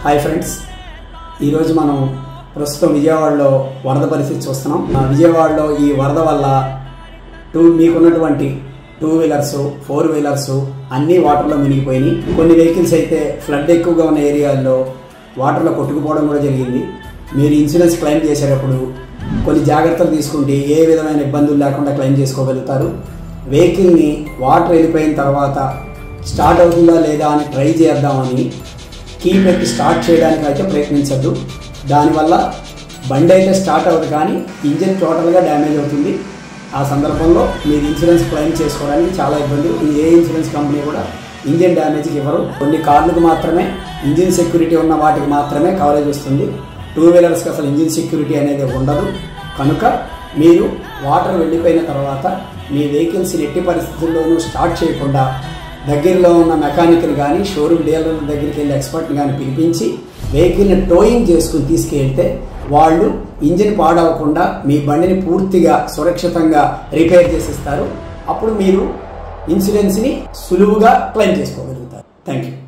Hi friends, ఈరోజు మనం ప్రస్తుతం విజయవాడలో వరద పరిస్థితి చూస్తున్నాం. విజయవాడలో ఈ వరద వల్ల మీకున్నటువంటి 2 వీలర్స్ 4 వీలర్స్ అన్నీ వాటర్లో మునిగిపోయినాయి. కొన్ని వెహికల్స్ అయితే ఫ్లడ్ ఎక్కువగా ఉన్న ఏరియాల్లో వాటర్లో కొట్టుకుపోవడం కూడా జరిగింది. మీరు ఇన్సూరెన్స్ క్లెయిమ్ చేసేటప్పుడు కొన్ని జాగ్రత్తలు తీసుకుంటే ఏ విధమైన ఇబ్బందులు లేకుండా క్లెయిమ్ చేసుకోగలుగుతారు. వెహికల్ని వాటర్ వెళ్ళిపోయిన తర్వాత స్టార్ట్ అవుతుందా లేదా అని ట్రై చేద్దామని కీ పెట్టి స్టార్ట్ చేయడానికి అయితే ప్రయత్నించద్దు. దానివల్ల బండి అయితే స్టార్ట్ అవ్వదు, కానీ ఇంజిన్ టోటల్గా డ్యామేజ్ అవుతుంది. ఆ సందర్భంలో మీరు ఇన్సూరెన్స్ క్లెయిమ్ చేసుకోవడానికి చాలా ఇబ్బంది. ఏ ఇన్సూరెన్స్ కంపెనీ కూడా ఇంజిన్ డ్యామేజ్కి ఇవ్వరు. కొన్ని కార్లకు మాత్రమే ఇంజిన్ సెక్యూరిటీ ఉన్న వాటికి మాత్రమే కవరేజ్ వస్తుంది. 2 వీలర్స్కి అసలు ఇంజిన్ సెక్యూరిటీ అనేది ఉండదు. కనుక మీరు వాటర్ వెళ్ళిపోయిన తర్వాత మీ వెహికల్స్ని ఎట్టి పరిస్థితుల్లోనూ స్టార్ట్ చేయకుండా దగ్గరలో ఉన్న మెకానిక్ని కానీ షోరూమ్ డీలర్ దగ్గరికి వెళ్ళి ఎక్స్పర్ట్ని కానీ పిలిపించి వెహికల్ని టోయింగ్ చేసుకుని తీసుకెళ్తే వాళ్ళు ఇంజిన్ పాడవకుండా మీ బండిని పూర్తిగా సురక్షితంగా రిపేర్ చేసిస్తారు. అప్పుడు మీరు ఇన్సూరెన్స్ని సులువుగా క్లెయిమ్ చేసుకోగలుగుతారు. Thank you.